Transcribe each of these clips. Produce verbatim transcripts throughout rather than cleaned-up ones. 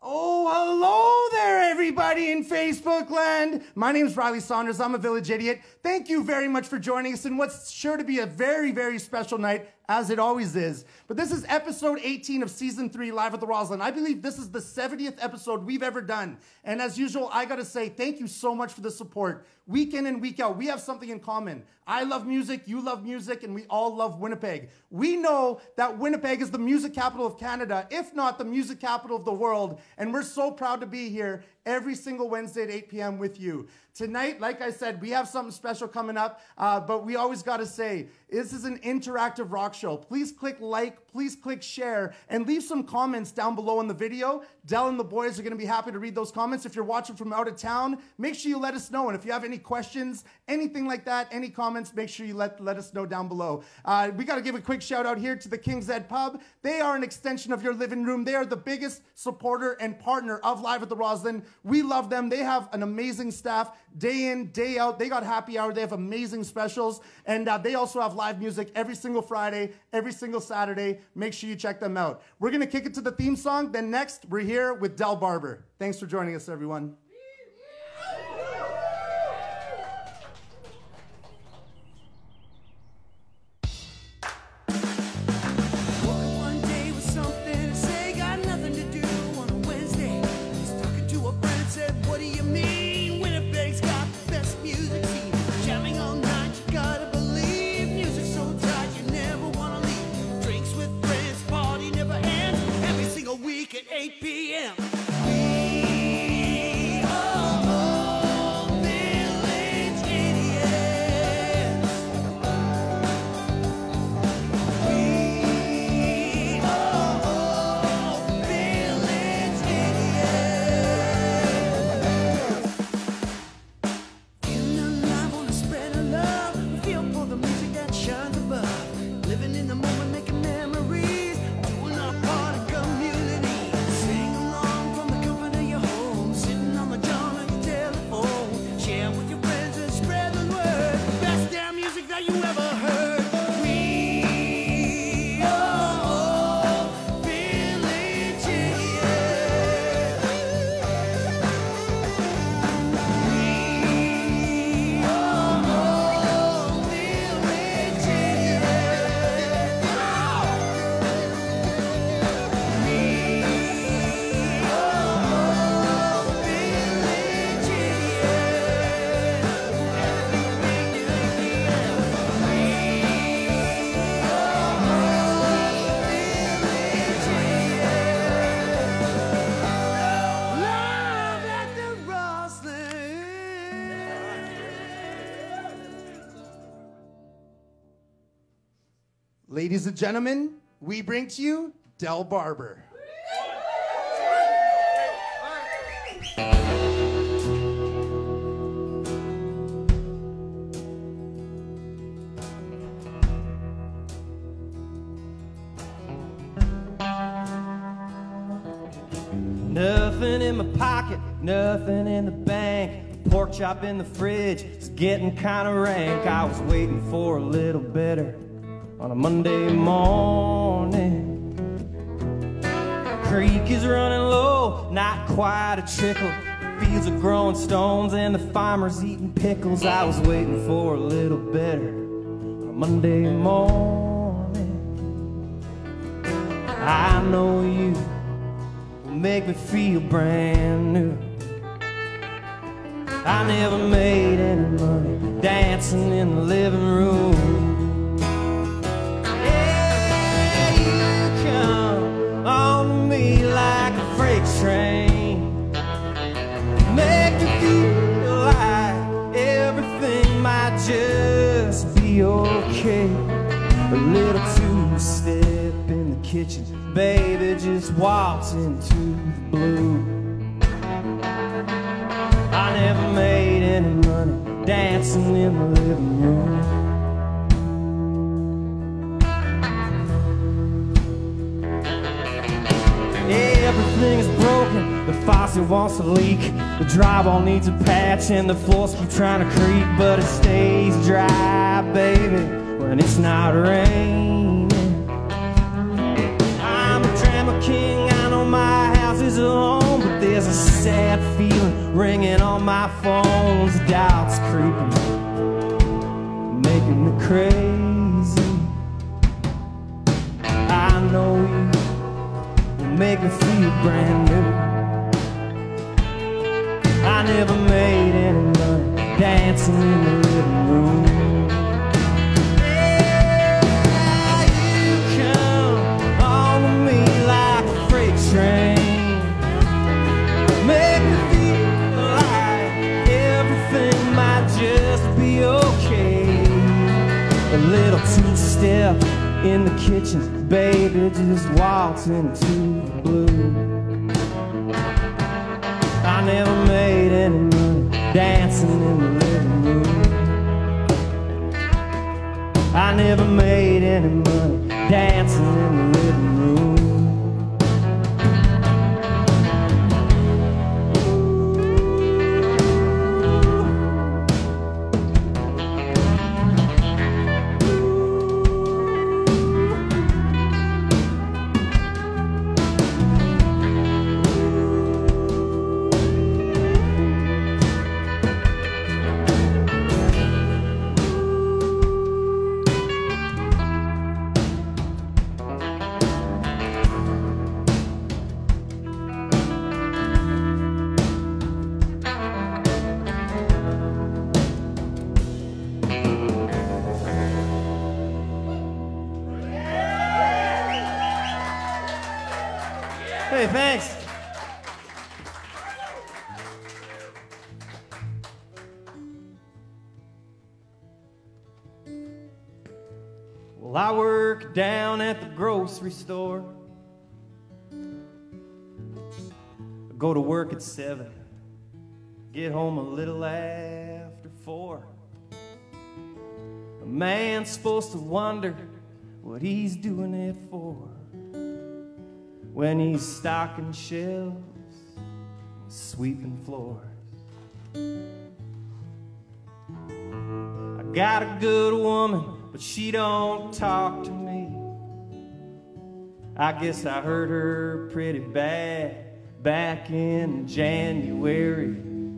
Oh, hello there, everybody in Facebook land. My name is Riley Saunders. I'm a village idiot. Thank you very much for joining us in what's sure to be a very, very special night, as it always is. But this is episode eighteen of season three, Live at the Roslyn. I believe this is the seventieth episode we've ever done. And as usual, I gotta say thank you so much for the support. Week in and week out, we have something in common. I love music, you love music, and we all love Winnipeg. We know that Winnipeg is the music capital of Canada, if not the music capital of the world. And we're so proud to be here every single Wednesday at eight p m with you. Tonight, like I said, we have something special coming up, uh, but we always got to say, this is an interactive rock show. Please click like, please click share, and leave some comments down below in the video. Del and the boys are going to be happy to read those comments. If you're watching from out of town, make sure you let us know. And if you have any questions, anything like that, any comments, make sure you let, let us know down below. Uh, we got to give a quick shout out here to the King's Ed Pub. They are an extension of your living room. They are the biggest supporter and partner of Live at the Roslyn. We love them. They have an amazing staff. Day in, day out. They got happy hour. They have amazing specials. And uh, they also have live music every single Friday, every single Saturday. Make sure you check them out. We're going to kick it to the theme song. Then next, we're here with Del Barber. Thanks for joining us, everyone. eight p m Ladies and gentlemen, we bring to you Del Barber. Nothing in my pocket, nothing in the bank. Pork chop in the fridge, it's getting kind of rank. I was waiting for a little better on a Monday morning. Creek is running low, not quite a trickle. Fields are growing stones and the farmer's eating pickles. I was waiting for a little better on a Monday morning. I know you will make me feel brand new. I never made any money dancing in the living room. On me like a freight train, make me feel like everything might just be okay. A little two-step in the kitchen, baby just walks into the blue. I never made any money dancing in the living room. Everything is broken, the faucet wants to leak, the drywall needs a patch and the floors keep trying to creak, but it stays dry, baby, when it's not raining. I'm a drama king, I know my house is a home, There's a sad feeling ringing on my phone's doubts creeping, making me crazy. I know you will make me feel brand new. I never made any money dancing in the living room. Yeah, you come on to me like a freight train, make me feel like everything might just be okay. A little two-step in the kitchen, baby, just waltz into the blue. I never made any money dancing in the living room. I never made any money dancing in the living room. Hey, thanks. Well, I work down at the grocery store. I go to work at seven, get home a little after four. A man's supposed to wonder what he's doing it for, when he's stocking shelves, sweeping floors. I got a good woman, but she don't talk to me. I guess I hurt her pretty bad back in January.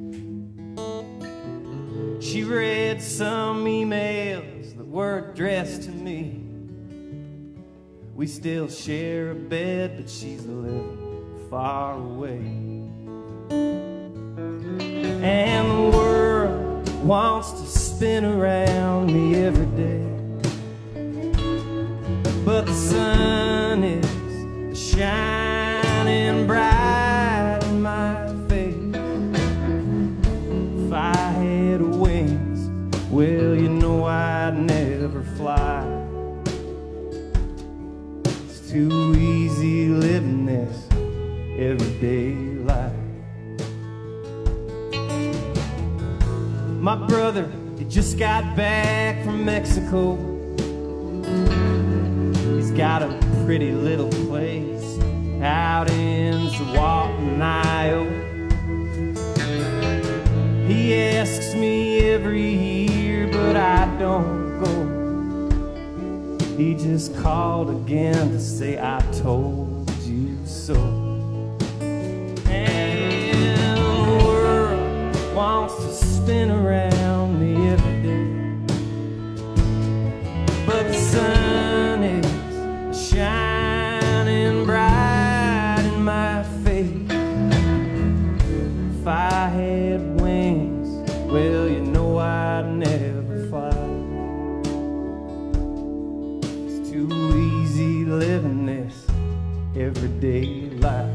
She read some emails that were addressed to me. We still share a bed, but she's a little far away. And the world wants to spin around me every day, but the sun is shining bright in my face. If I had wings, well, you know I'd never fly. Too easy living this everyday life. My brother, he just got back from Mexico. He's got a pretty little place out in Zihuatanejo. He asks me every year, but I don't go. He just called again to say I told you so. And the world wants to spin around me every day, but the sun is shining bright in my face. If I had wings, well, you know I'd never fly. Too easy living this everyday life.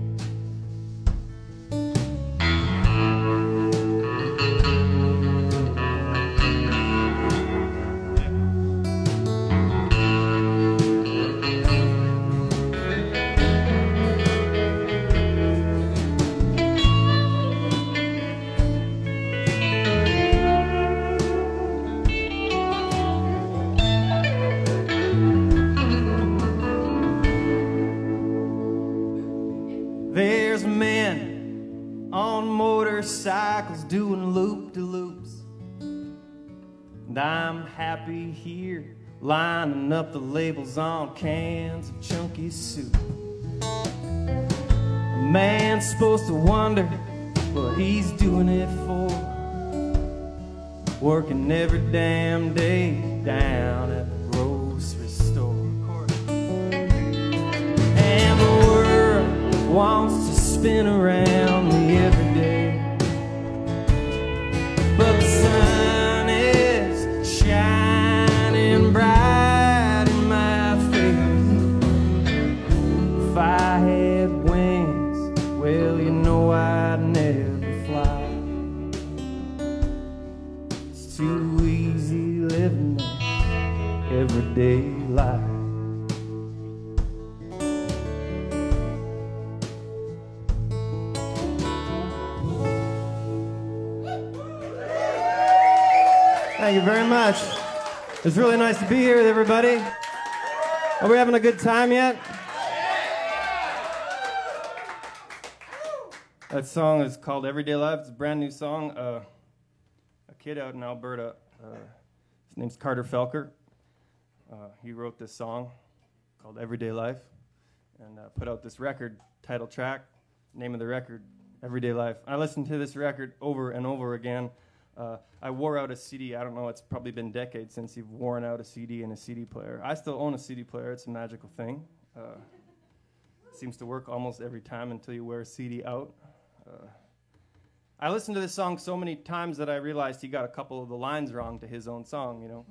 There's men on motorcycles doing loop-de-loops, and I'm happy here lining up the labels on cans of chunky soup. A man's supposed to wonder what he's doing it for, working every damn day down at the grocery store. And the world wants to spin around me every day, but the sun is shining bright in my face. If I had wings, well, you know I'd never fly. It's too easy living this everyday life. Thank you very much. It's really nice to be here with everybody. Are we having a good time yet? That song is called Everyday Life. It's a brand new song. Uh, a kid out in Alberta, uh, his name's Carter Felker. Uh, he wrote this song called Everyday Life and uh, put out this record, title track, name of the record, Everyday Life. I listened to this record over and over again. Uh, I wore out a C D. I don't know, it's probably been decades since you've worn out a C D and a C D player. I still own a C D player. It's a magical thing. Uh, seems to work almost every time until you wear a C D out. Uh, I listened to this song so many times that I realized he got a couple of the lines wrong to his own song, you know.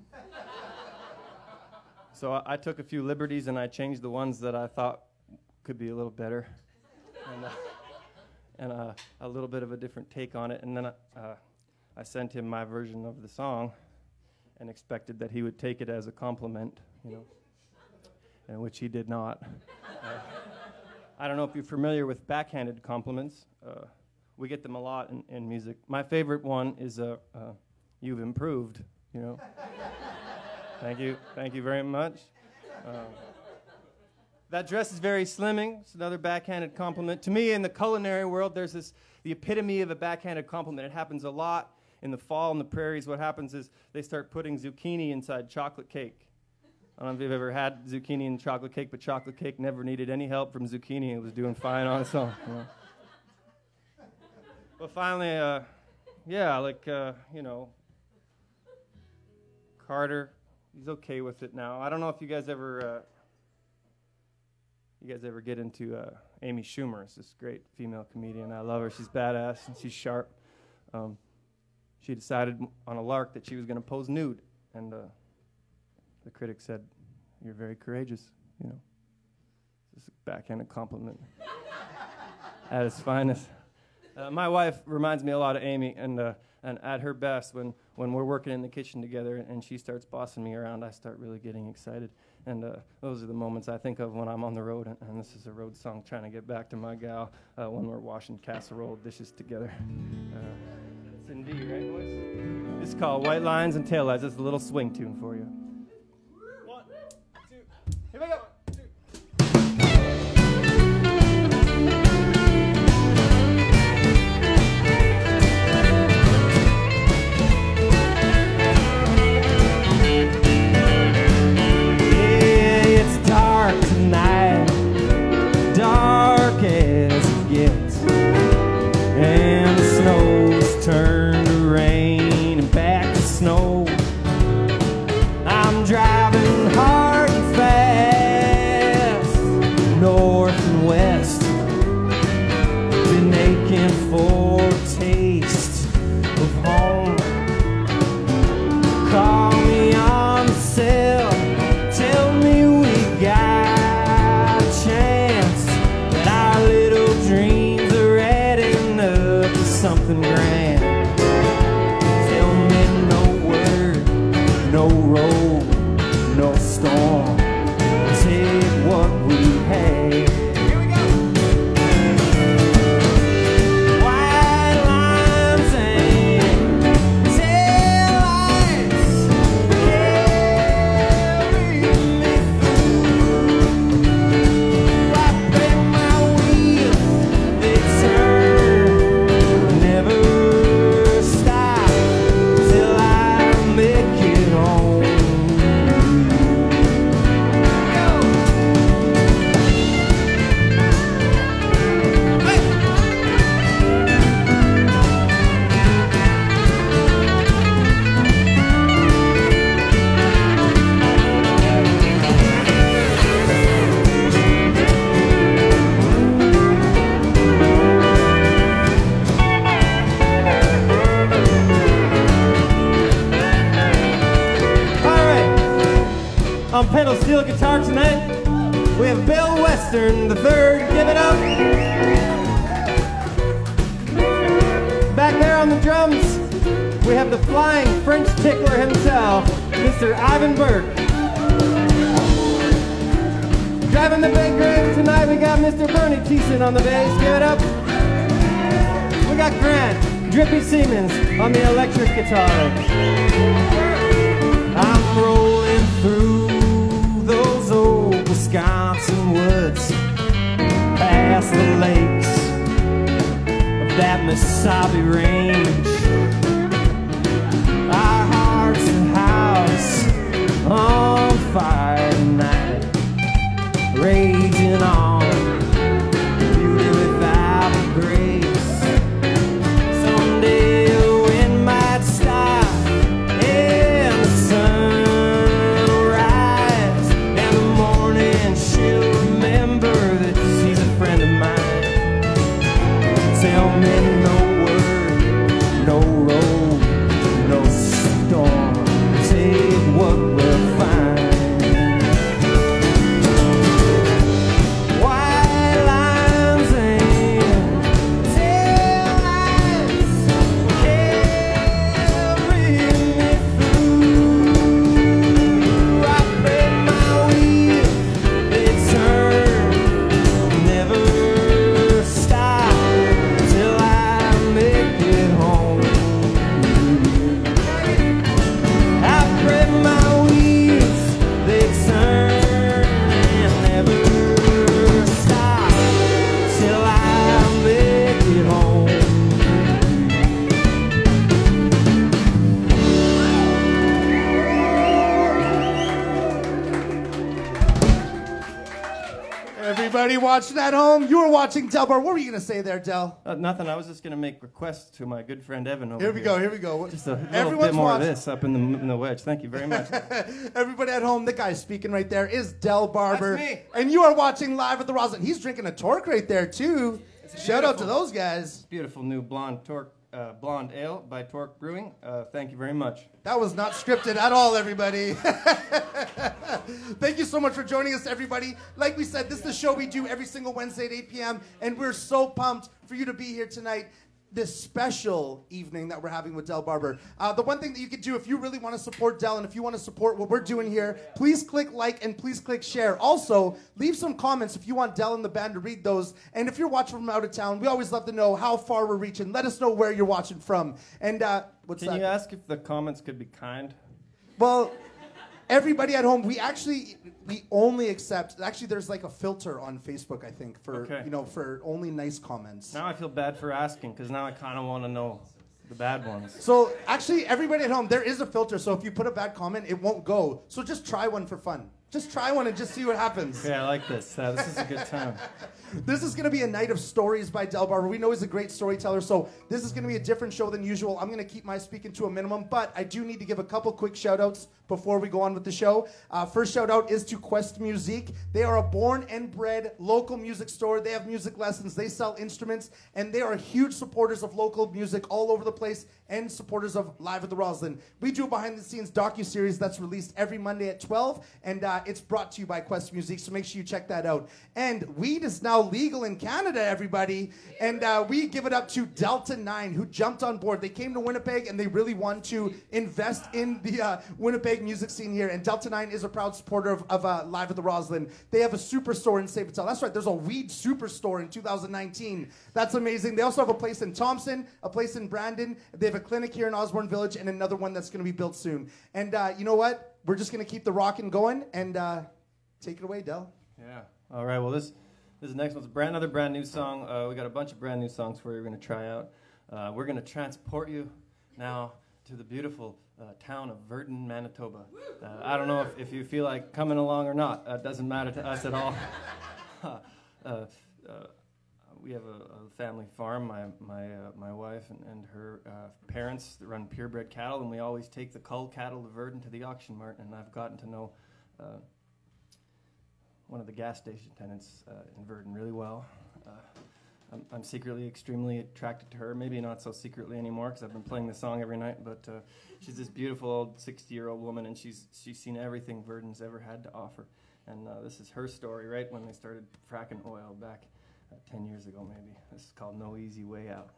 So I, I took a few liberties and I changed the ones that I thought could be a little better. And, uh, and uh, a little bit of a different take on it. And then I... Uh, I sent him my version of the song and expected that he would take it as a compliment, you know, and which he did not. Uh, I don't know if you're familiar with backhanded compliments. Uh, we get them a lot in, in music. My favorite one is, uh, uh, you've improved, you know. Thank you. Thank you very much. Uh, that dress is very slimming. It's another backhanded compliment. To me, in the culinary world, there's this, the epitome of a backhanded compliment. It happens a lot. In the fall in the prairies, what happens is they start putting zucchini inside chocolate cake. I don't know if you've ever had zucchini in chocolate cake, but chocolate cake never needed any help from zucchini. It was doing fine on its own. You know? But finally, uh, yeah, like, uh, you know, Carter, he's okay with it now. I don't know if you guys ever, uh, you guys ever get into uh, Amy Schumer. It's this great female comedian. I love her. She's badass and she's sharp. Um, She decided on a lark that she was going to pose nude, and uh, the critic said, "You're very courageous," you know. This is a backhanded compliment at its finest. Uh, my wife reminds me a lot of Amy, and uh, and at her best, when, when we're working in the kitchen together and she starts bossing me around, I start really getting excited. And uh, those are the moments I think of when I'm on the road, and, and this is a road song trying to get back to my gal uh, when we're washing casserole dishes together. Uh, it's in D, right, boys? This is called White Lines and Taillights. It's a little swing tune for you. One, two, here we go. Turn to rain and back to snow. I'm driving hard and fast, north and west. Been aching for a taste of home. Call me on the cell, tell me we got a chance, that our little dreams are adding up to something grand. No road, no storm, take what we had. Here we go. White lines and taillights carry me through. Wiping my wheels, they turn, never stop till I make it home. Western the third, give it up. Back there on the drums, we have the flying French tickler himself, Mister Ivan Burke. Driving the big rig tonight, we got Mister Bernie Thiessen on the bass, give it up. We got Grant, Drippy Siemens on the electric guitar. I'm rolling through those old Wisconsin woods, past the lakes of that Mesabi range. Our heart's a house on fire tonight, raging on, beauty without a grace. Someday the wind might stop and the sun will rise, and the morning she'll remember that she's a friend of mine. Tell me no word, no road, no storm, take what we'll find. Everybody watching at home, you were watching Del Barber. What were you going to say there, Del? Uh, nothing. I was just going to make requests to my good friend Evan over here. Here we go, here we go. Just a little Everyone's bit more watching. of this up in the, in the wedge. Thank you very much. Everybody at home, the guy speaking right there is Del Barber. That's me. And you are watching live at the Roslyn. He's drinking a Torque right there, too. Shout out to those guys. Beautiful new blonde Torque, uh, blonde ale by Torque Brewing. Uh, thank you very much. That was not scripted at all, everybody. Thank you so much for joining us, everybody. Like we said, this is the show we do every single Wednesday at eight p.m., and we're so pumped for you to be here tonight, this special evening that we're having with Del Barber. Uh, the one thing that you could do if you really want to support Del and if you want to support what we're doing here, please click like and please click share. Also, leave some comments if you want Del and the band to read those. And if you're watching from out of town, we always love to know how far we're reaching. Let us know where you're watching from. And uh, what's Can that? you ask if the comments could be kind? Well, everybody at home, we actually we only accept. Actually, there's like a filter on Facebook, I think, for Okay. you know for only nice comments. Now I feel bad for asking because now I kind of want to know the bad ones. So actually, everybody at home, there is a filter. So if you put a bad comment, it won't go. So just try one for fun. Just try one and just see what happens. Okay, I like this. Uh, this is a good time. This is going to be a night of stories by Del Barber. We know he's a great storyteller, so this is going to be a different show than usual. I'm going to keep my speaking to a minimum, but I do need to give a couple quick shout-outs before we go on with the show. Uh, first shout-out is to Quest Musique. They are a born and bred local music store. They have music lessons. They sell instruments, and they are huge supporters of local music all over the place and supporters of Live at the Roslyn. We do a behind-the-scenes docu-series that's released every Monday at twelve, and uh, it's brought to you by Quest Musique, so make sure you check that out. And weed is now legal in Canada, everybody, and uh, we give it up to Delta nine, who jumped on board. They came to Winnipeg, and they really want to invest in the uh, Winnipeg music scene here, and Delta nine is a proud supporter of, of uh, Live at the Roslyn. They have a superstore in Sabatel. That's right, there's a weed superstore in two thousand nineteen. That's amazing. They also have a place in Thompson, a place in Brandon. They have a clinic here in Osborne Village, and another one that's going to be built soon. And uh, you know what? We're just going to keep the rockin' going, and uh, take it away, Del. Yeah. All right. Well, this this next one's a brand another brand new song. Uh, we got a bunch of brand new songs for you. We're going to try out. Uh, we're going to transport you now to the beautiful uh, town of Virden, Manitoba. Uh, I don't know if, if you feel like coming along or not. It uh, doesn't matter to us at all. uh, uh, we have a, a family farm. My my uh, my wife and, and her uh, parents run purebred cattle, and we always take the cull cattle of Virden to the auction mart. And I've gotten to know uh, one of the gas station tenants uh, in Virden really well. Uh, I'm, I'm secretly extremely attracted to her. Maybe not so secretly anymore because I've been playing this song every night. But uh, she's this beautiful old sixty-year-old woman, and she's she's seen everything Virden's ever had to offer. And uh, this is her story, right when they started fracking oil back uh, ten years ago, maybe. This is called No Easy Way Out.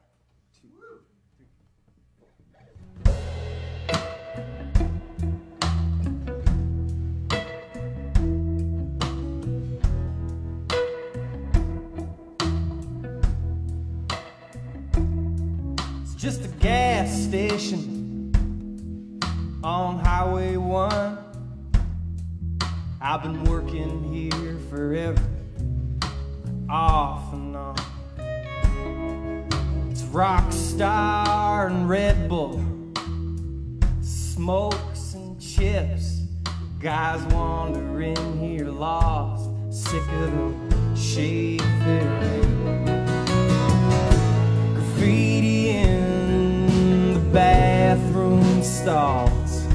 It's just a gas station on Highway one. I've been working here forever, off and on. It's Rockstar and Red Bull, smokes and chips. Guys wandering here lost, sick of the shade they're graffiti in the bathroom stalls.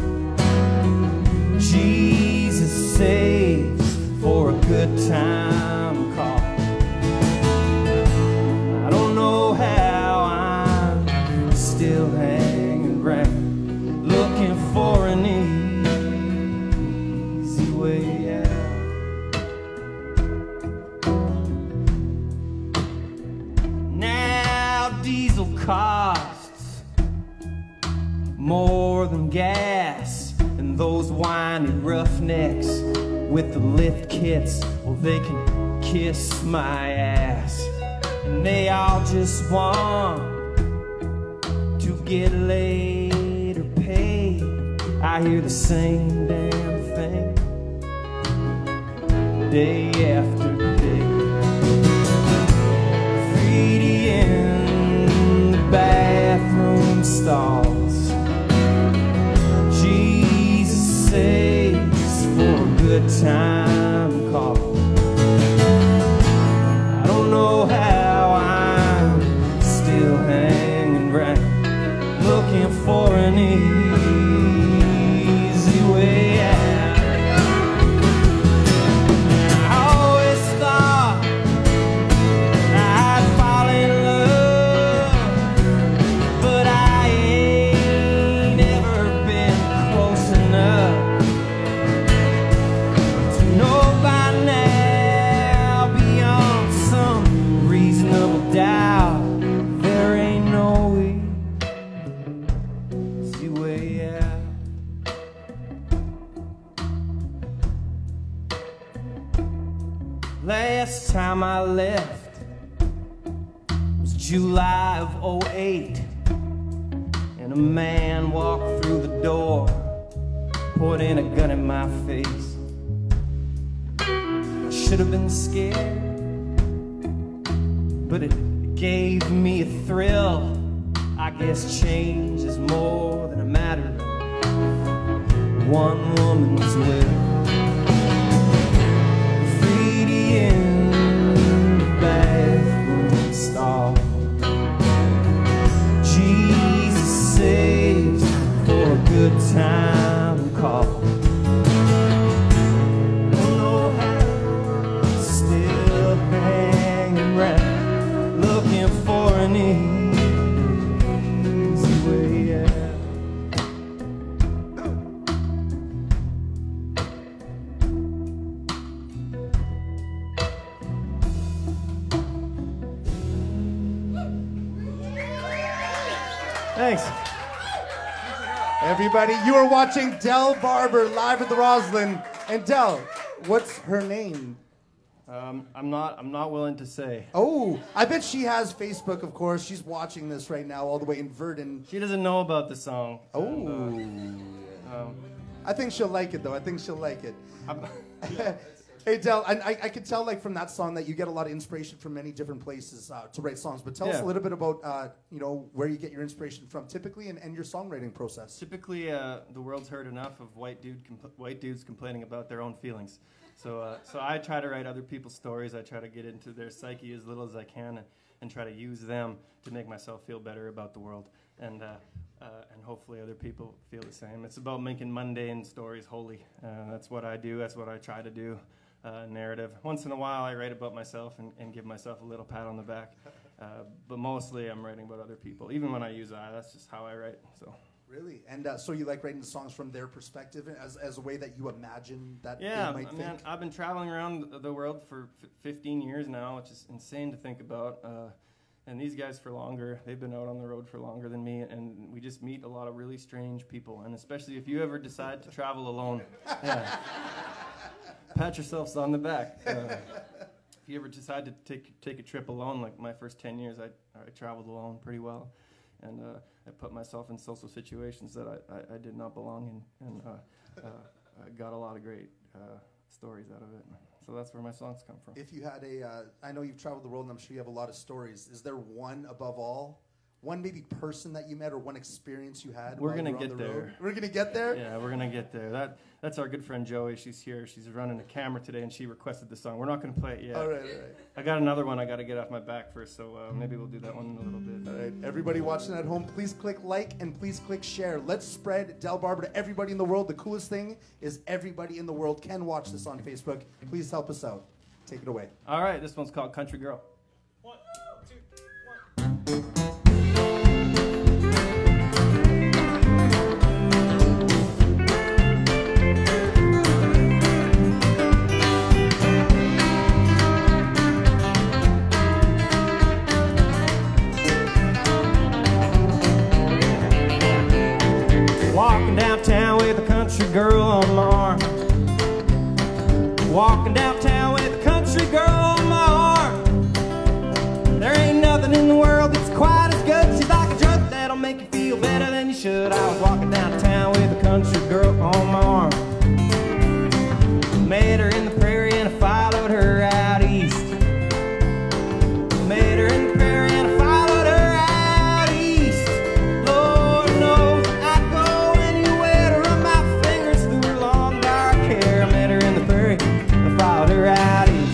Jesus saves for a good time call. I don't know how I'm still hanging around, looking for an easy way out. Now diesel costs more than gas, and those whiny roughnecks with the lift kits, well, they can kiss my ass. And they all just want to get laid or paid. I hear the same damn thing day after day. Graffiti in the bathroom stalls. Jesus saves for a good time call. I don't know how I'm still hanging around, looking for an easy way out. I always thought I'd fall in love, but I ain't ever been close enough to know by now, beyond some reasonable doubt, there ain't no easy way out. Last time I left was July of oh eight, and a man walked through the door, pointing a gun in my face. I should have been scared, but it gave me a thrill. I guess change is more than a matter of one woman's will. Graffiti in the bathroom stall. Jesus saves for a good time call. Don't know how, still hanging around, looking for an easy way out. Thanks. Everybody, you are watching Del Barber live at the Roslyn. And Del, what's her name? Um, I'm not. I'm not willing to say. Oh, I bet she has Facebook, of course. She's watching this right now all the way in Verdun. She doesn't know about the song. Oh. And, uh, um, I think she'll like it, though. I think she'll like it. I'm, Hey, Del, I, I, I could tell, like, from that song that you get a lot of inspiration from many different places uh, to write songs. But tell us Yeah. a little bit about, uh, you know, where you get your inspiration from typically and, and your songwriting process. Typically, uh, the world's heard enough of white dude compl- white dudes complaining about their own feelings. So, uh, so I try to write other people's stories. I try to get into their psyche as little as I can, and, and try to use them to make myself feel better about the world, and uh, uh, and hopefully other people feel the same. It's about making mundane stories holy. Uh, that's what I do. That's what I try to do. Uh, narrative. Once in a while, I write about myself and, and give myself a little pat on the back. Uh, but mostly, I'm writing about other people. Even when I use I, that's just how I write. So. Really? And uh, so you like writing the songs from their perspective as, as a way that you imagine that Yeah, they might I mean, think? I've been traveling around the world for f fifteen years now, which is insane to think about. Uh, and these guys for longer. They've been out on the road for longer than me, and we just meet a lot of really strange people. And especially if you ever decide to travel alone, yeah, pat yourselves on the back. Uh, if you ever decide to take take a trip alone, like my first ten years, I, I traveled alone pretty well. And uh, I put myself in social situations that I, I, I did not belong in, and uh, uh, I got a lot of great uh, stories out of it. So that's where my songs come from. If you had a, uh, I know you've traveled the world and I'm sure you have a lot of stories. Is there one above all? One maybe person that you met or one experience you had? We're while gonna you were on get the road? there. We're gonna get there? Yeah, we're gonna get there. That that's our good friend Joey. She's here. She's running a camera today, and she requested the song. We're not gonna play it yet. All right, all right. I got another one I got to get off my back first, so uh, maybe we'll do that one in a little bit. All right, everybody watching at home, please click like and please click share. Let's spread Del Barber to everybody in the world. The coolest thing is everybody in the world can watch this on Facebook. Please help us out. Take it away. All right, this one's called Country Girl. One, two, one. Walking downtown with a country girl on my arm. Walking downtown with a country girl on my arm. There ain't nothing in the world that's quite as good. She's like a drug that'll make you feel better than you should. I was walking downtown with a country girl on my arm. Met her in the prairie and I followed her out east. Met her in the prairie and I followed her out east. Lord knows I'd go anywhere to run my fingers through her long dark hair. I met her in the prairie, I followed her out east.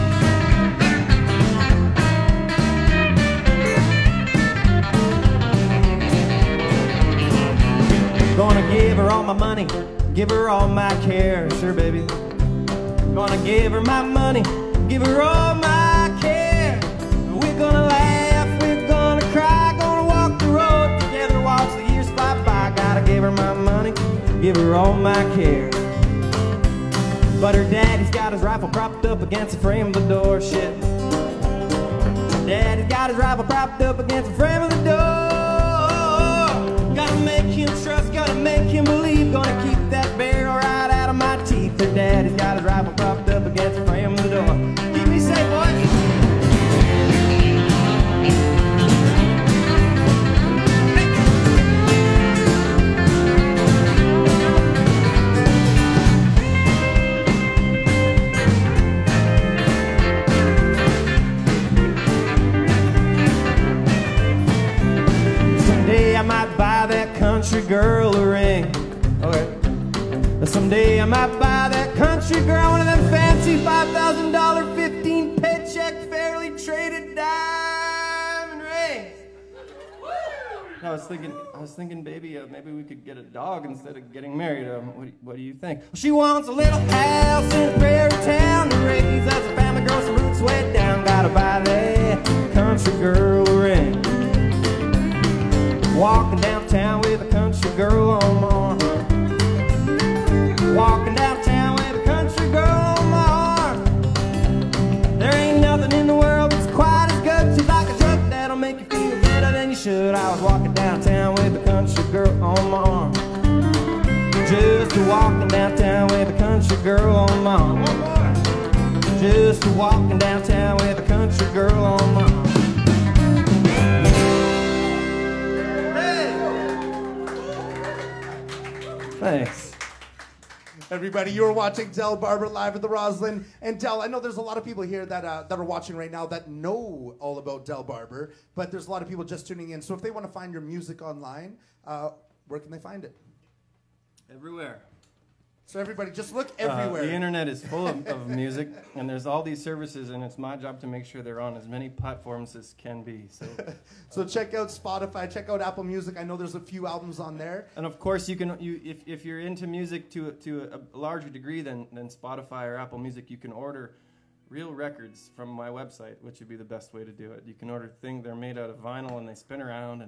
Gonna give her all my money, give her all my care, sure baby. Gonna give her my money, give her all my care. We're gonna laugh, we're gonna cry, gonna walk the road together, watch the years fly by. Gotta give her my money, give her all my care. But her daddy's got his rifle propped up against the frame of the door, shit. Daddy's got his rifle propped up against the frame of the door. Gotta make him trust, gotta make him believe, gonna keep that barrel right out of my teeth. Her daddy's got his rifle propped up against the frame of the door. Keep me safe, boys. Someday I might buy that country girl a ring. Okay. Someday I might buy that country girl one of them fancy five thousand dollar fifteen paycheck fairly traded diamond rings. I was thinking, I was thinking, baby, uh, maybe we could get a dog instead of getting married. Um, what, do you, what do you think? Well, she wants a little house in a prairie town to raise us a family, grow some roots way down. Gotta buy that country girl a ring. Walking downtown with a country girl on my arm. Walking downtown with a country girl on my arm. There ain't nothing in the world that's quite as good. She's like a drug that'll make you feel better than you should. I was walking downtown with a country girl on my arm. Just a walking downtown with a country girl on my arm. One more. Just a walking downtown with a country girl on my arm. Thanks. Everybody, you're watching Del Barber live at the Roslyn. And Del, I know there's a lot of people here that uh, that are watching right now that know all about Del Barber, but there's a lot of people just tuning in. So if they want to find your music online, uh, where can they find it? Everywhere. So everybody, just look everywhere. Uh, the internet is full of, of music, and there's all these services, and it's my job to make sure they're on as many platforms as can be. So, so check out Spotify, check out Apple Music. I know there's a few albums on there. And of course, you can you if if you're into music to to a, a larger degree than than Spotify or Apple Music, you can order real records from my website, which would be the best way to do it. You can order things, they're made out of vinyl and they spin around, and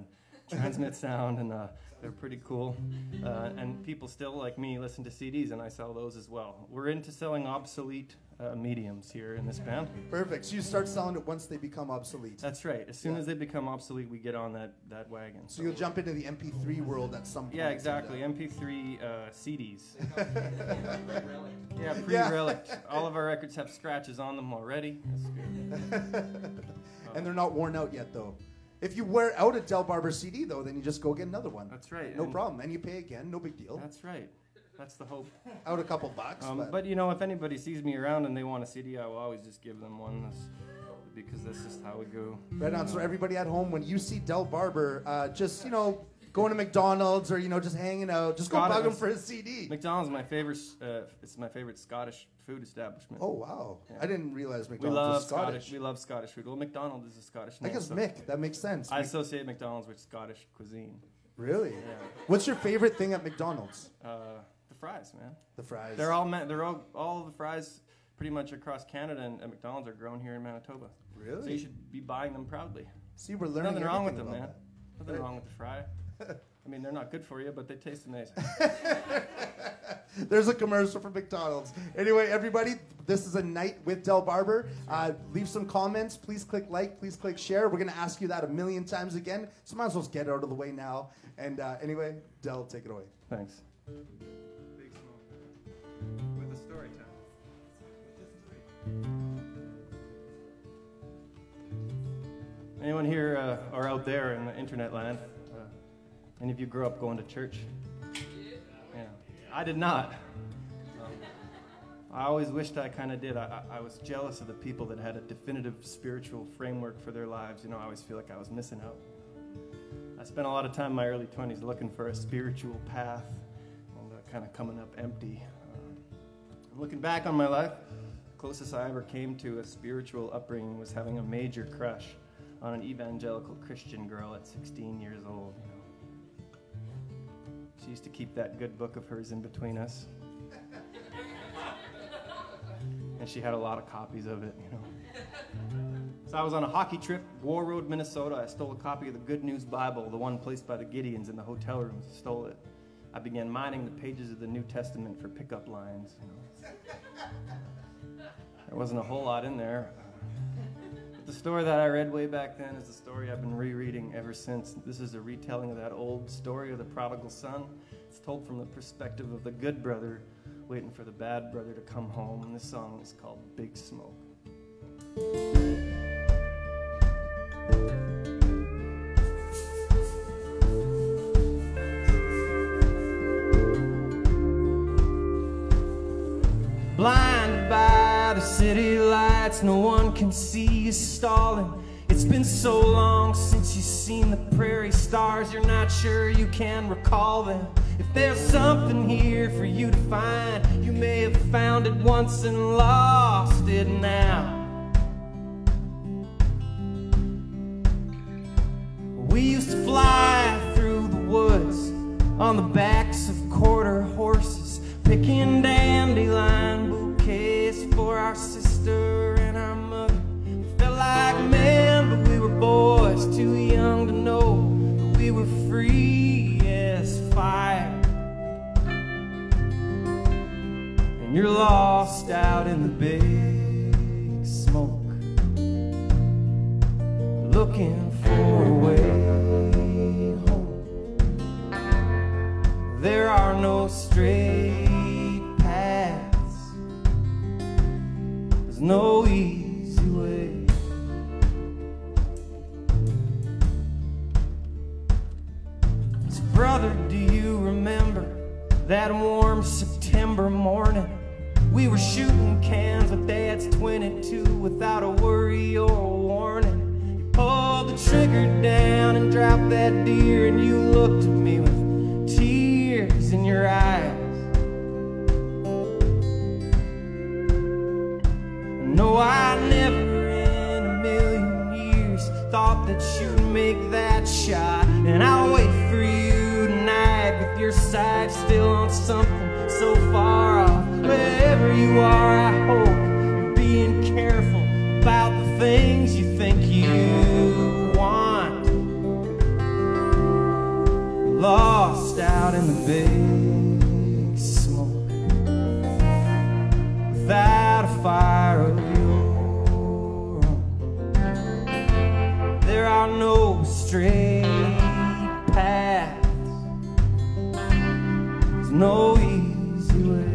transmit sound, and uh, they're pretty cool. Uh, and people still, like me, listen to C Ds, and I sell those as well. We're into selling obsolete uh, mediums here in this band. Perfect. So you start selling it once they become obsolete. That's right. As soon Yeah. as they become obsolete, we get on that, that wagon. So you'll jump into the M P three world at some point. Yeah, exactly. and, M P three uh, C Ds. uh, Yeah, pre-relic. All of our records have scratches on them already. That's good. and they're not worn out yet, though. If you wear out a Del Barber C D, though, then you just go get another one. That's right. No and problem. And you pay again. No big deal. That's right. That's the hope. Out a couple bucks. Um, but, but, you know, if anybody sees me around and they want a C D, I will always just give them one. That's, because that's just how we go. right on. So everybody at home, when you see Del Barber, uh, just, you know, going to McDonald's or, you know, just hanging out, just go Scottish- bug him for a C D. McDonald's is my favorite. Uh, it's my favorite Scottish food establishment. Oh, wow. Yeah. I didn't realize we McDonald's love was Scottish. We love Scottish food. Well, McDonald's is a Scottish I name. guess so Mick. That makes sense. I Mc- associate McDonald's with Scottish cuisine. really? Yeah. What's your favorite thing at McDonald's? Uh, the fries, man. The fries. They're all ma- they're all all the fries pretty much across Canada and at McDonald's are grown here in Manitoba. Really? So you should be buying them proudly. See, we're learning Nothing wrong with everything them, man. about Nothing Right. wrong with the fry. I mean, they're not good for you, but they taste amazing. that. There's a commercial for McDonald's. Anyway, everybody, this is a night with Del Barber. Uh, leave some comments. Please click like. Please click share. We're going to ask you that a million times again. So might as well get out of the way now. And uh, anyway, Del, take it away. Thanks. Big smoke. With a story time. Anyone here uh, or out there in the internet land? Uh, any of you grew up going to church? Yeah. I did not. Um, I always wished I kind of did. I, I, I was jealous of the people that had a definitive spiritual framework for their lives. You know, I always feel like I was missing out. I spent a lot of time in my early twenties looking for a spiritual path and uh, kind of coming up empty. Um, looking back on my life, the closest I ever came to a spiritual upbringing was having a major crush on an evangelical Christian girl at sixteen years old. You know. She used to keep that good book of hers in between us. And she had a lot of copies of it, you know. So I was on a hockey trip, War Road, Minnesota. I stole a copy of the Good News Bible, the one placed by the Gideons in the hotel rooms. I stole it. I began mining the pages of the New Testament for pickup lines, you know. There wasn't a whole lot in there. But the story that I read way back then is the story I've been rereading ever since. This is a retelling of that old story of the prodigal son. It's told from the perspective of the good brother waiting for the bad brother to come home. And this song is called Big Smoke. Blinded by the city lights, no one can see you stalling. It's been so long since you've seen the prairie stars, you're not sure you can recall them. If there's something here for you to find, you may have found it once and lost it now. We used to fly through the woods on the backs of quarter horses, picking dandelion bouquets for our sister and our mother. We felt like men, but we were boys, too young to know that we were free as fire. And you're lost out in the big smoke, looking for a way home. There are no straight paths, there's no easy way. So brother, do you remember that warm September morning? We were shooting cans with Dad's twenty-two without a worry or a warning. You pulled the trigger down and dropped that deer, and you looked at me with tears in your eyes. No, I never in a million years thought that you'd make that shot, and I'll wait for you tonight with your sights still on something so far off. Wherever you are, I hope you're being careful about the things you think you want. big smoke without a fire of your own. There are no straight paths, there's no easy way.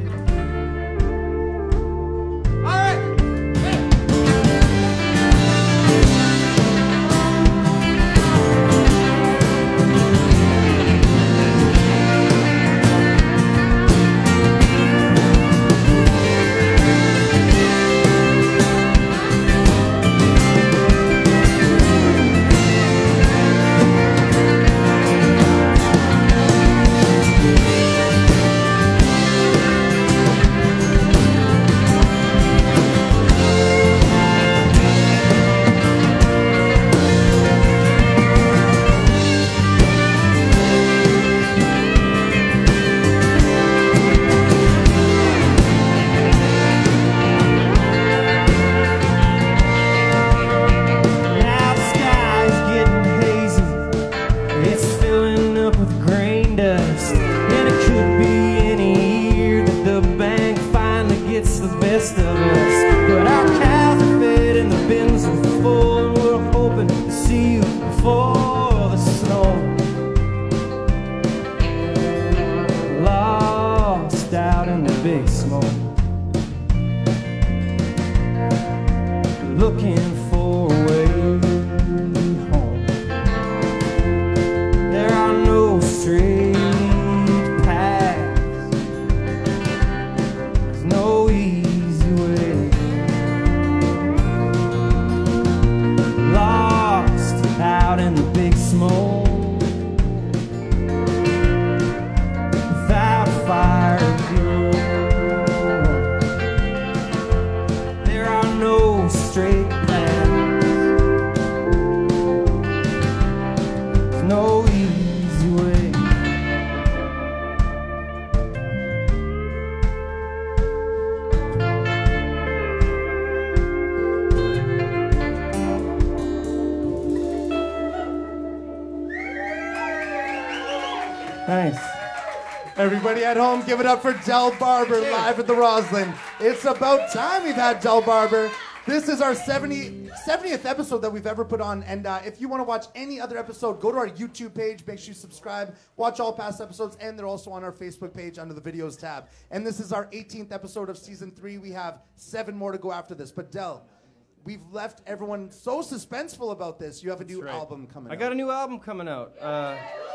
Nice. Everybody at home, give it up for Del Barber live at the Roslyn. It's about time we've had Del Barber. This is our seventieth episode that we've ever put on. And uh, if you want to watch any other episode, go to our YouTube page. Make sure you subscribe. Watch all past episodes. And they're also on our Facebook page under the videos tab. And this is our eighteenth episode of season three. We have seven more to go after this. But Del, we've left everyone so suspenseful about this. You have a new right. album coming I out. got a new album coming out. Uh,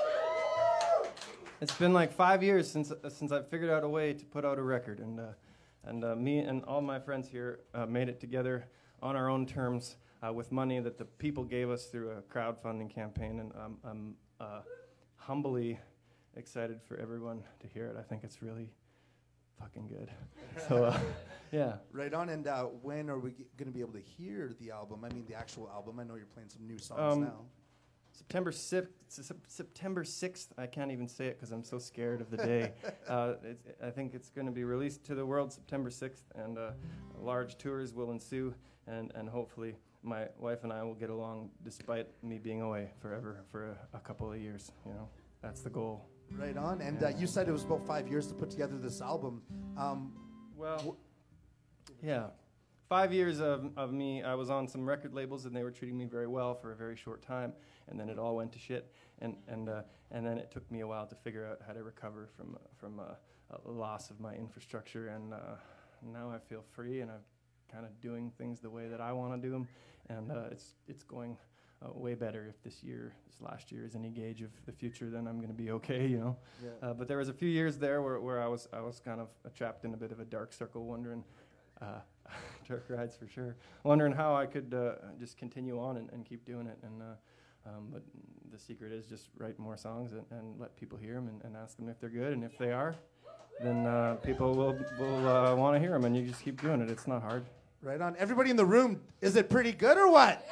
it's been like five years since uh, since I figured out a way to put out a record. And uh, and uh, me and all my friends here uh, made it together on our own terms uh, with money that the people gave us through a crowdfunding campaign. And um, I'm uh, humbly excited for everyone to hear it. I think it's really fucking good. So, uh, yeah. Right on. And uh, when are we going to be able to hear the album? I mean, the actual album. I know you're playing some new songs Um, now. September sixth, September sixth, I can't even say it because I'm so scared of the day. uh, it's, I think it's going to be released to the world September sixth, and uh, large tours will ensue, and, and hopefully my wife and I will get along despite me being away forever for a, a couple of years. You know, that's the goal. Right on. And uh, you said it was about five years to put together this album. Um, well, yeah. Five years of, of me, I was on some record labels, and they were treating me very well for a very short time, and then it all went to shit, and and uh, and then it took me a while to figure out how to recover from uh, from uh, a loss of my infrastructure, and uh, now I feel free, and I'm kind of doing things the way that I want to do them, and uh, it's it's going uh, way better. If this year, this last year, is any gauge of the future, then I'm going to be okay, you know. Yeah. Uh, but there was a few years there where, where I was I was kind of uh, trapped in a bit of a dark circle, wondering. Uh, dark rides for sure. Wondering how I could uh, just continue on and, and keep doing it. And uh, um, but the secret is just write more songs and, and let people hear them and, and ask them if they're good. And if they are, then uh, people will will uh, want to hear them. And you just keep doing it. It's not hard. Right on. Everybody in the room, is it pretty good or what?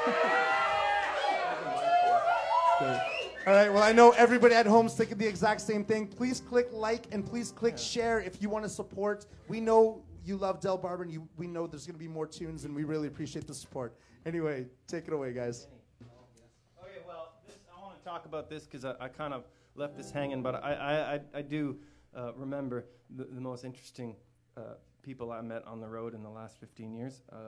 All right, well, I know everybody at home is thinking the exact same thing. Please click like and please click yeah. share if you want to support. We know you love Del Barber, and you, we know there's going to be more tunes, and we really appreciate the support. Anyway, take it away, guys. Okay, well, this, I want to talk about this because I, I kind of left this hanging, but I, I, I, I do uh, remember the, the most interesting uh, people I met on the road in the last fifteen years. Uh,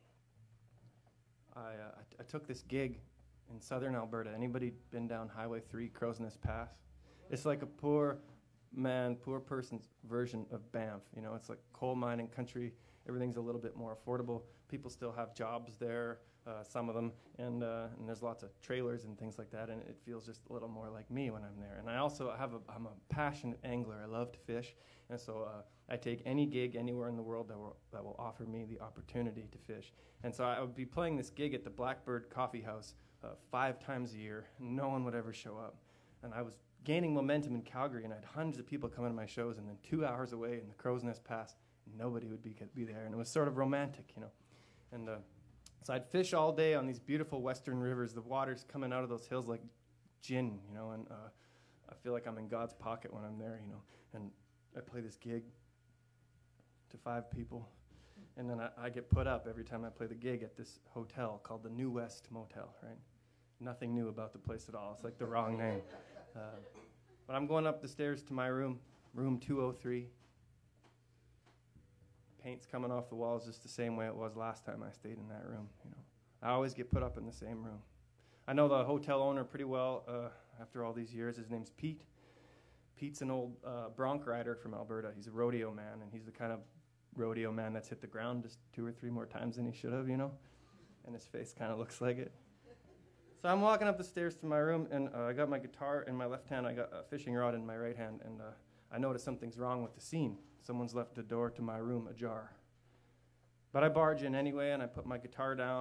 I, uh, I, t I took this gig in southern Alberta. Anybody been down Highway three, Crow's Nest Pass? It's like a poor man, poor person's version of Banff. You know, it's like coal mining country. Everything's a little bit more affordable. People still have jobs there, uh, some of them, and, uh, and there's lots of trailers and things like that, and it feels just a little more like me when I'm there. And I also have a, I'm a passionate angler. I love to fish, and so uh, I take any gig anywhere in the world that will, that will offer me the opportunity to fish. And so I would be playing this gig at the Blackbird Coffee House uh, five times a year. No one would ever show up. And I was gaining momentum in Calgary, and I had hundreds of people coming to my shows, and then two hours away in the Crow's Nest Pass, nobody would be, be there, and it was sort of romantic, you know. And uh, so I'd fish all day on these beautiful western rivers. The water's coming out of those hills like gin, you know, and uh, I feel like I'm in God's pocket when I'm there, you know. And I play this gig to five people, and then I, I get put up every time I play the gig at this hotel called the New West Motel, right? Nothing new about the place at all. It's like the wrong name. Uh, but I'm going up the stairs to my room, room two oh three. Paint's coming off the walls just the same way it was last time I stayed in that room. You know, I always get put up in the same room. I know the hotel owner pretty well uh, after all these years. His name's Pete. Pete's an old uh, bronc rider from Alberta. He's a rodeo man, and he's the kind of rodeo man that's hit the ground just two or three more times than he should have, you know, and his face kind of looks like it. So I'm walking up the stairs to my room, and uh, I got my guitar in my left hand. I got a fishing rod in my right hand, and uh, I noticed something's wrong with the scene. Someone's left the door to my room ajar. But I barge in anyway, and I put my guitar down.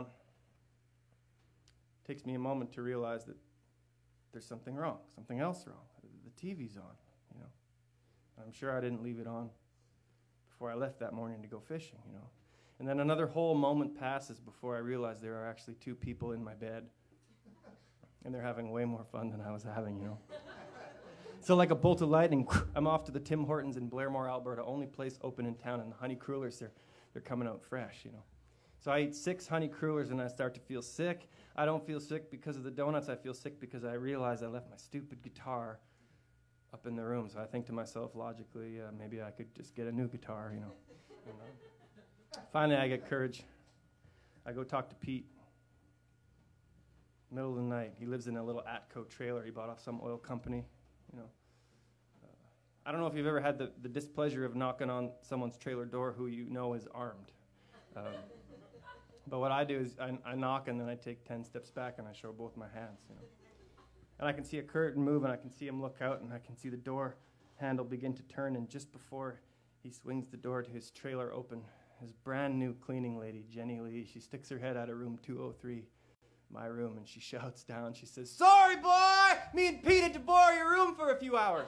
It takes me a moment to realize that there's something wrong, something else wrong. The T V's on, you know. I'm sure I didn't leave it on before I left that morning to go fishing, you know. And then another whole moment passes before I realize there are actually two people in my bed, and they're having way more fun than I was having, you know. So like a bolt of lightning, I'm off to the Tim Hortons in Blairmore, Alberta, only place open in town, and the honey crullers, they're, they're coming out fresh, you know. So I eat six honey crullers, and I start to feel sick. I don't feel sick because of the donuts. I feel sick because I realize I left my stupid guitar up in the room. So I think to myself, logically, uh, maybe I could just get a new guitar, you know. And, uh, finally, I get courage. I go talk to Pete. Middle of the night. He lives in a little Atco trailer he bought off some oil company. You know, uh, I don't know if you've ever had the, the displeasure of knocking on someone's trailer door who you know is armed. Um, but what I do is I, I knock, and then I take ten steps back, and I show both my hands. You know, and I can see a curtain move, and I can see him look out, and I can see the door handle begin to turn. And just before he swings the door to his trailer open, his brand new cleaning lady, Jenny Lee, she sticks her head out of room two oh three. My room, and she shouts down, she says, "Sorry, boy, me and Pete had to borrow your room for a few hours."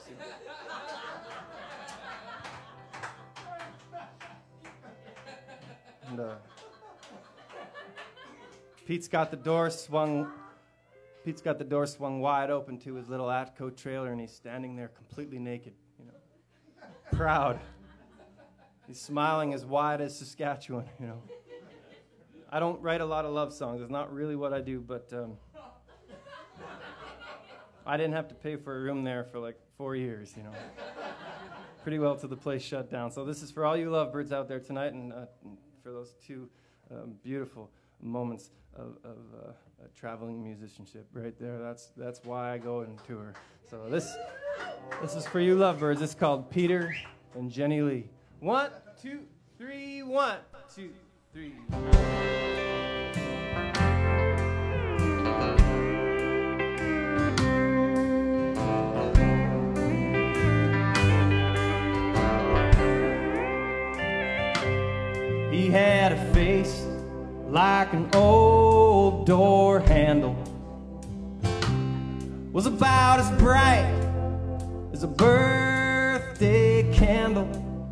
and uh, Pete's got the door swung, Pete's got the door swung wide open to his little Atco trailer, and he's standing there completely naked, you know, proud. He's smiling as wide as Saskatchewan, you know. I don't write a lot of love songs. It's not really what I do, but um, I didn't have to pay for a room there for like four years, you know. Pretty well till the place shut down. So this is for all you lovebirds out there tonight, and uh, for those two um, beautiful moments of, of uh, uh, traveling musicianship right there. That's that's why I go and tour. So this this is for you lovebirds. It's called Peter and Jenny Lee. One, two, three, one, two, three. He had a face like an old door handle, was about as bright as a birthday candle.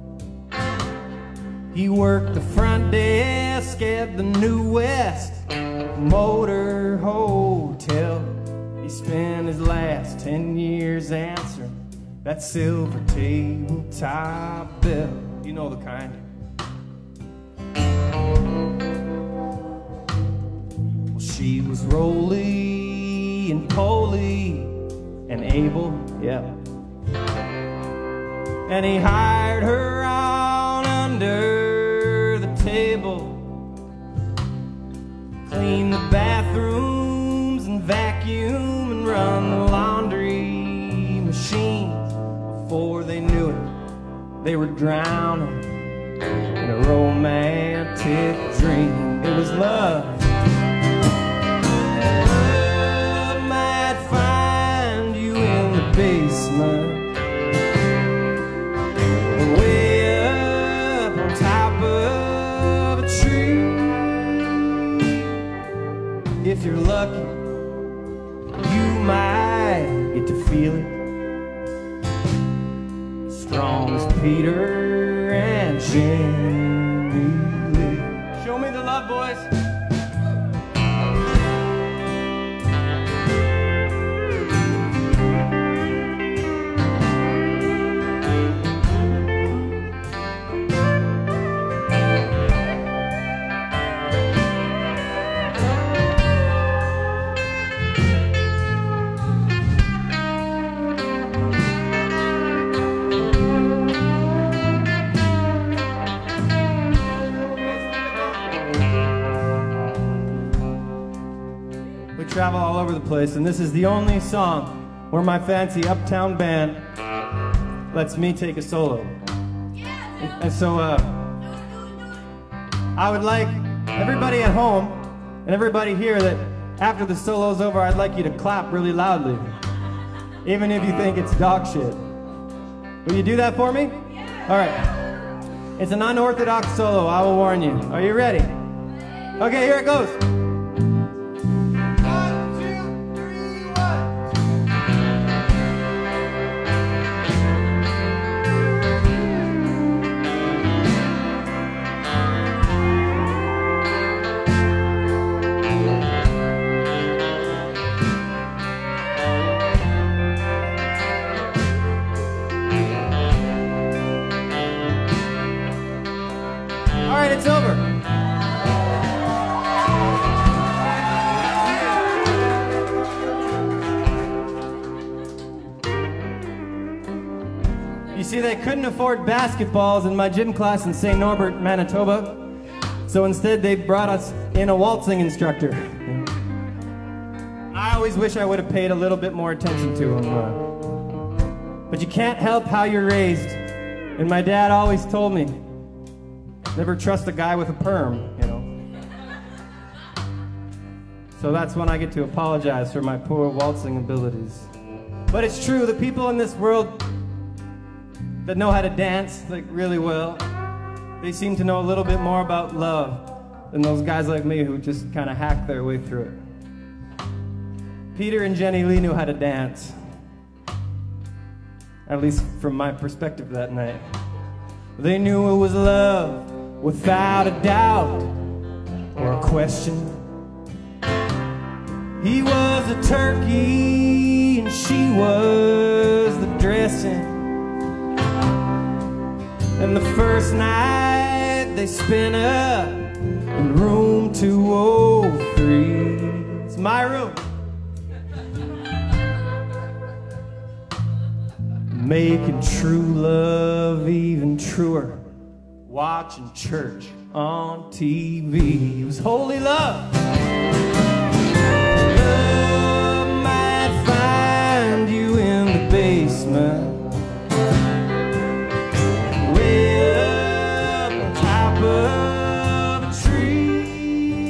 He worked the front desk at the New West Motor Hotel. He spent his last ten years answering that silver tabletop bell. You know the kind. Well, she was roly and poly, and able, yeah. And he hired her on under the table, clean the bathrooms and vacuum and run the laundry machines. Before they knew it, they were drowning in a romantic dream. It was love. Love might find you in the basement, way up on top of a tree. If you're lucky, you might get to feel it. Strong as Peter and Jenny Lee. Show me the love, boys. Travel all over the place, and this is the only song where my fancy uptown band lets me take a solo. And, and so uh, I would like everybody at home and everybody here that after the solo's over, I'd like you to clap really loudly, even if you think it's dog shit. Will you do that for me? All right. It's an unorthodox solo, I will warn you. Are you ready? Okay, here it goes. It's over. You see, they couldn't afford basketballs in my gym class in Saint Norbert, Manitoba, so instead they brought us in a waltzing instructor. I always wish I would have paid a little bit more attention to him. Uh, but you can't help how you're raised, and my dad always told me, never trust a guy with a perm, you know. So that's when I get to apologize for my poor waltzing abilities. But it's true, the people in this world that know how to dance like really well, they seem to know a little bit more about love than those guys like me who just kind of hack their way through it. Peter and Jenny Lee knew how to dance, at least from my perspective that night. They knew it was love without a doubt or a question. He was a turkey and she was the dressing. And the first night they spent up in room two oh three. It's my room. Making true love even truer, watching church on T V. It was holy love. Love might find you in the basement, way up on top of a tree.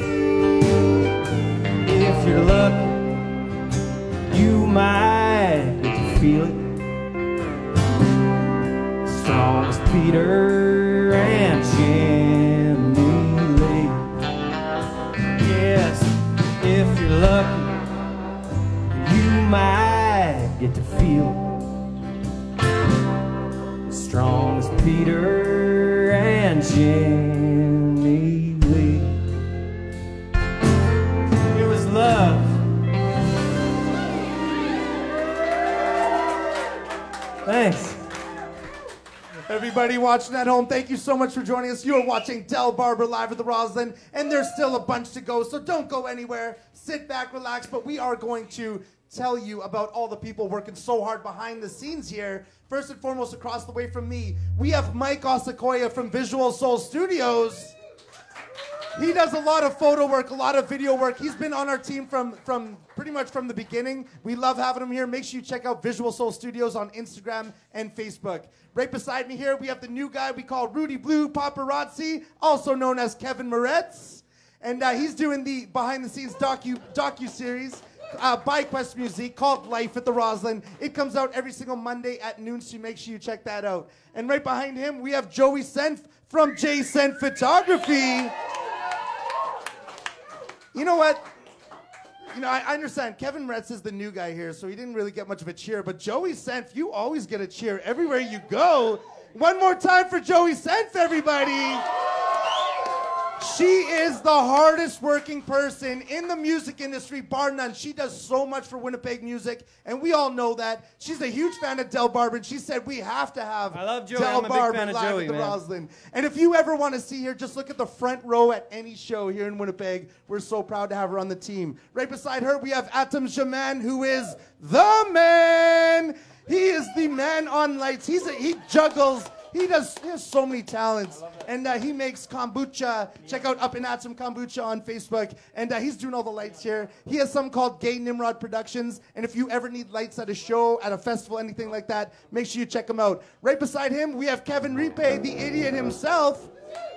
If you're lucky, you might get to feel it. Strong as Peter and Jenny Lee. Yes, if you're lucky, you might get to feel strong as Peter and Jenny Lee. It was love. Thanks. Everybody watching at home, thank you so much for joining us. You are watching Tell Barber live at the Roslyn, and there's still a bunch to go, so don't go anywhere. Sit back, relax, but we are going to tell you about all the people working so hard behind the scenes here. First and foremost, across the way from me, we have Mike Osakoya from Visual Soul Studios. He does a lot of photo work, a lot of video work. He's been on our team from, from pretty much from the beginning. We love having him here. Make sure you check out Visual Soul Studios on Instagram and Facebook. Right beside me here, we have the new guy we call Rudy Blue Paparazzi, also known as Kevin Moretz. And uh, he's doing the behind-the-scenes docu, docu-series uh, by Quest Music called Life at the Roslyn. It comes out every single Monday at noon, so make sure you check that out. And right behind him, we have Joey Senf from J Senf Photography. You know what? You know, I, I understand Kevin Moretz is the new guy here, so he didn't really get much of a cheer. But Joey Senf, you always get a cheer everywhere you go. One more time for Joey Senf, everybody. She is the hardest working person in the music industry, bar none. She does so much for Winnipeg music, and we all know that. She's a huge fan of Del Barber, and she said we have to have I love Joey. Del I'm a big Barber fan of live Joey, at the man. Roslyn. And if you ever want to see her, just look at the front row at any show here in Winnipeg. We're so proud to have her on the team. Right beside her, we have Atom Shaman, who is the man. He is the man on lights. He's a, he juggles. He does. He has so many talents, and uh, he makes kombucha. Check out Up and At Some Kombucha on Facebook, and uh, he's doing all the lights here. He has something called Gay Nimrod Productions, and if you ever need lights at a show, at a festival, anything like that, make sure you check him out. Right beside him, we have Kevin Ripe, the idiot himself.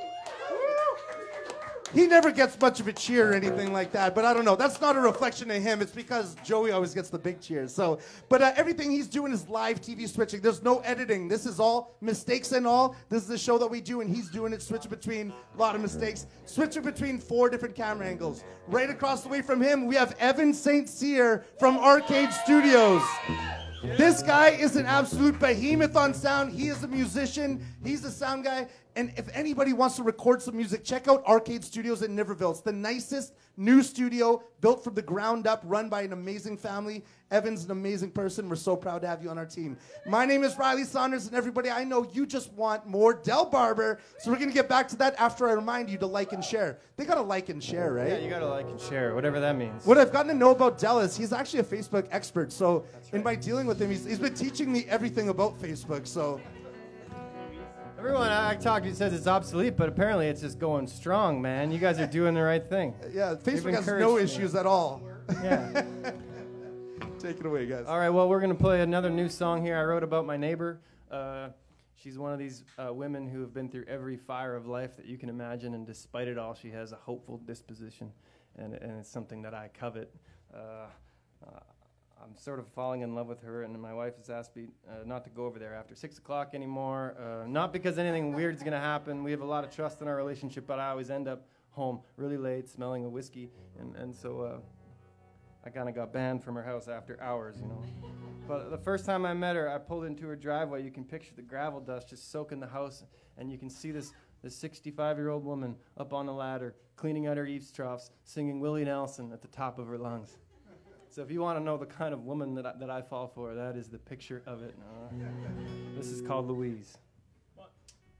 He never gets much of a cheer or anything like that, but I don't know. That's not a reflection of him. It's because Joey always gets the big cheers. So, but uh, everything he's doing is live T V switching. There's no editing. This is all mistakes and all. This is the show that we do, and he's doing it, switching between a lot of mistakes, switching between four different camera angles. Right across the way from him, we have Evan St Cyr from Arcade Studios. This guy is an absolute behemoth on sound. He is a musician. He's a sound guy. And if anybody wants to record some music, check out Arcade Studios in Niverville. It's the nicest new studio built from the ground up, run by an amazing family. Evan's an amazing person. We're so proud to have you on our team. My name is Riley Saunders, and everybody, I know you just want more Del Barber. So we're going to get back to that after I remind you to like and share. They got to like and share, right? Yeah, you got to like and share, whatever that means. What I've gotten to know about Del is he's actually a Facebook expert. So right. in by dealing with him, he's, he's been teaching me everything about Facebook. So everyone I talk to says it's obsolete, but apparently it's just going strong, man. You guys are doing the right thing. Yeah, Facebook has no me. issues at all. Yeah. Take it away, guys. All right, well, we're going to play another new song here I wrote about my neighbor. Uh, she's one of these uh, women who have been through every fire of life that you can imagine, and despite it all, she has a hopeful disposition, and, and it's something that I covet. Uh, uh, I'm sort of falling in love with her, and my wife has asked me uh, not to go over there after six o'clock anymore, uh, not because anything weird is going to happen. We have a lot of trust in our relationship, but I always end up home really late smelling a whiskey, and, and so uh, I kind of got banned from her house after hours, you know. But the first time I met her, I pulled into her driveway. You can picture the gravel dust just soaking the house, and you can see this this sixty-five-year-old woman up on the ladder, cleaning out her eaves troughs, singing Willie Nelson at the top of her lungs. So if you want to know the kind of woman that I, that I fall for, that is the picture of it. Uh, this is called Louise. One,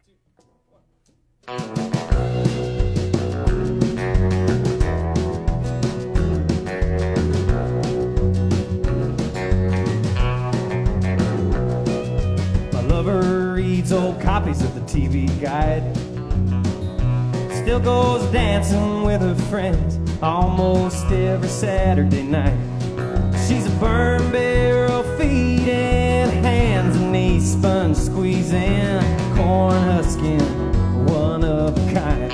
two, one. My lover reads old copies of the T V guide, still goes dancing with her friends almost every Saturday night. She's a burn barrel feeding, hands and knees sponge squeezing, corn husking, one of a kind.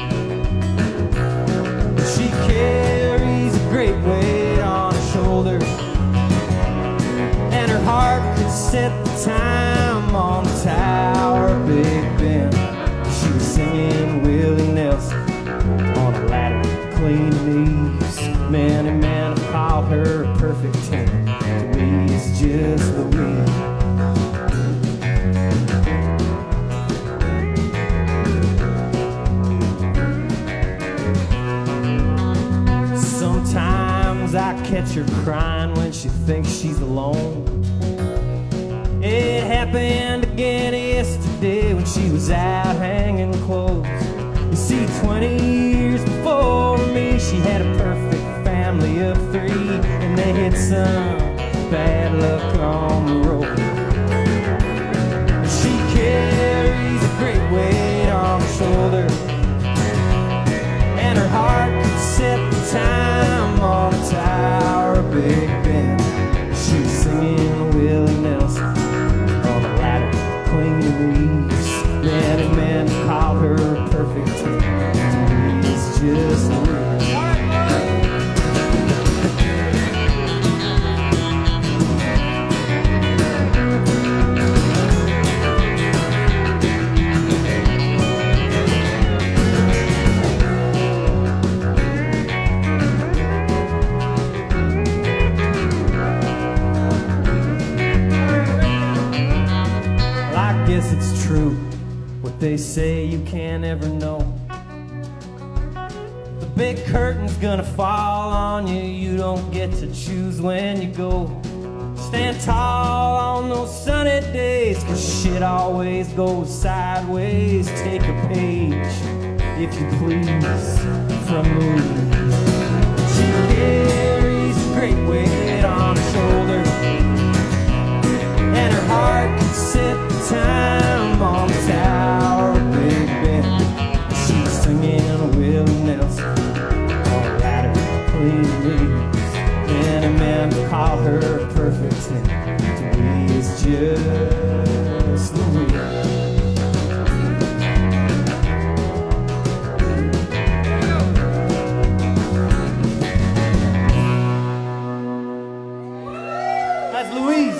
She carries a great weight on her shoulder, and her heart could set the time on the Tower of Big Ben. She was singing Willie Nelson on a ladder, cleaning eaves. Many men have called her a perfect ten. To me, it's just Louise. Sometimes I catch her crying when she thinks she's alone. It happened again yesterday when she was out hanging clothes. You see, twenty years before me, she had a perfect family of three, and they had some bad luck on the road. She carries a great weight on her shoulder, and her heart could set the time on the Tower of Big Ben. She's singing Willie Nelson on the ladder, clinging leaves. Many men call her a perfect ten. To me, it's just weird. It's true what they say you can't ever know. The big curtain's gonna fall on you. You don't get to choose when you go. Stand tall on those sunny days, 'cause shit always goes sideways. Take a page, if you please, from movies. She carries a great weight on her shoulder, and her heart can set the time on the Tower of Big Ben. She's singing a Willie Nelson on a ladder, clean leaves. Many men call her a perfect ten. To me, it's just the weird. That's Louise.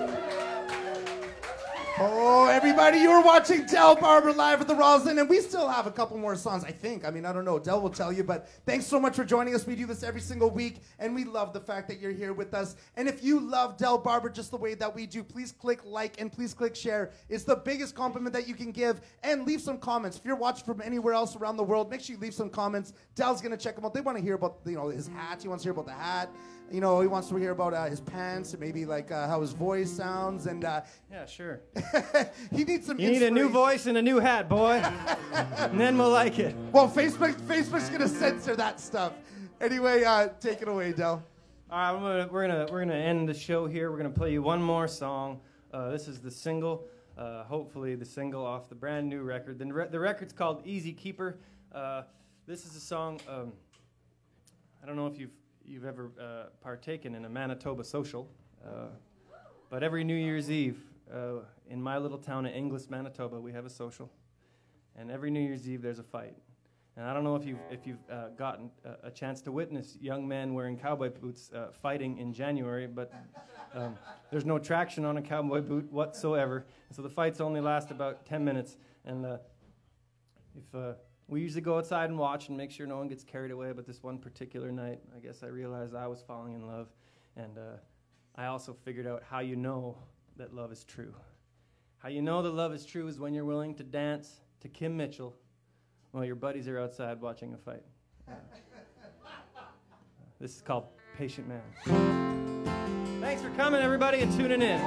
Everybody, you were watching Del Barber live at the Roslyn, and we still have a couple more songs, I think. I mean, I don't know. Del will tell you, but thanks so much for joining us. We do this every single week, and we love the fact that you're here with us. And if you love Del Barber just the way that we do, please click like and please click share. It's the biggest compliment that you can give. And leave some comments. If you're watching from anywhere else around the world, make sure you leave some comments. Del's going to check them out. They want to hear about, you know, his hat. He wants to hear about the hat. You know, he wants to hear about uh, his pants, and maybe like uh, how his voice sounds, and uh, yeah, sure. He needs some. You need a new voice and a new hat, boy, and then we'll like it. Well, Facebook, Facebook's gonna censor that stuff. Anyway, uh, take it away, Del. All right, we're gonna we're gonna we're gonna end the show here. We're gonna play you one more song. Uh, this is the single, uh, hopefully the single off the brand new record. The, re the record's called Easy Keeper. Uh, this is a song. Um, I don't know if you've you've ever uh, partaken in a Manitoba social, uh, but every New Year's Eve uh, in my little town of Inglis, Manitoba, we have a social, and every New Year's Eve there's a fight. And I don't know if you've if you've uh, gotten a, a chance to witness young men wearing cowboy boots uh, fighting in January, but um, there's no traction on a cowboy boot whatsoever, so the fights only last about ten minutes. And uh, if uh, we usually go outside and watch and make sure no one gets carried away, but this one particular night, I guess I realized I was falling in love, and uh, I also figured out how you know that love is true. How you know that love is true is when you're willing to dance to Kim Mitchell while your buddies are outside watching a fight. Uh, this is called Patient Man. Thanks for coming, everybody, and tuning in.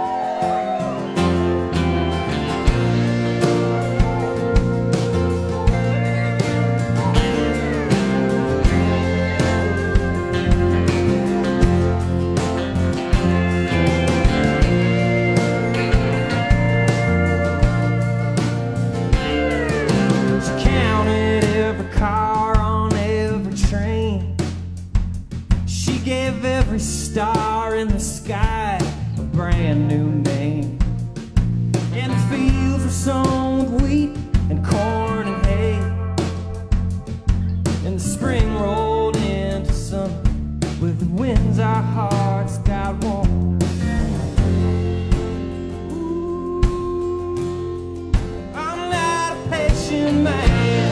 Every star in the sky a brand new name, and the fields were sown with wheat and corn and hay, and the spring rolled into summer with the winds our hearts got warm. Ooh, I'm not a patient man.